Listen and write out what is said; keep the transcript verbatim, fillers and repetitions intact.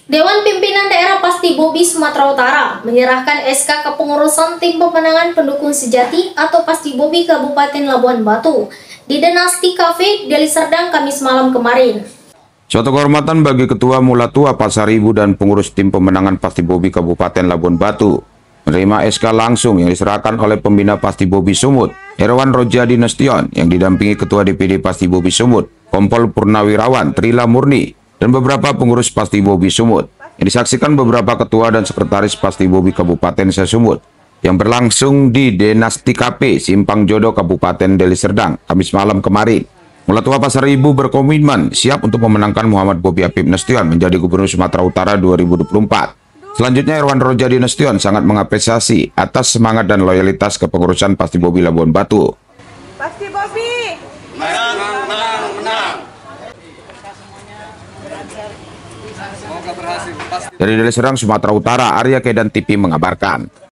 Dewan Pimpinan Daerah Pasti Bobi Sumatera Utara menyerahkan S K kepengurusan tim pemenangan pendukung sejati atau Pasti Bobi Kabupaten Labuan Batu di Dynasty Cafe, Deli Serdang, Kamis malam kemarin. Suatu kehormatan bagi Ketua Mulatua Pasar Ibu dan pengurus tim pemenangan Pasti Bobi Kabupaten Labuan Batu menerima S K langsung yang diserahkan oleh pembina Pasti Bobi Sumut, Herwan Rojadi Nasution, yang didampingi Ketua D P D Pasti Bobi Sumut, Kompol Purnawirawan Trila Murni, dan beberapa pengurus Pasti Bobi Sumut, yang disaksikan beberapa ketua dan sekretaris Pasti Bobi Kabupaten Sumut, yang berlangsung di Dynasty Cafe, Simpang Jodo, Kabupaten Deli Serdang, Kamis malam kemarin. Mulatua Pasar Ibu berkomitmen siap untuk memenangkan Muhammad Bobi Apip Nasution menjadi Gubernur Sumatera Utara dua ribu dua puluh empat. Selanjutnya, Herwan Rojadi Nasution sangat mengapresiasi atas semangat dan loyalitas kepengurusan Pasti Bobi Labuan Batu. Pasti Bobi! Menang, menang, menang! Dari Deli Serdang, Sumatera Utara, Arya Kedan T V mengabarkan.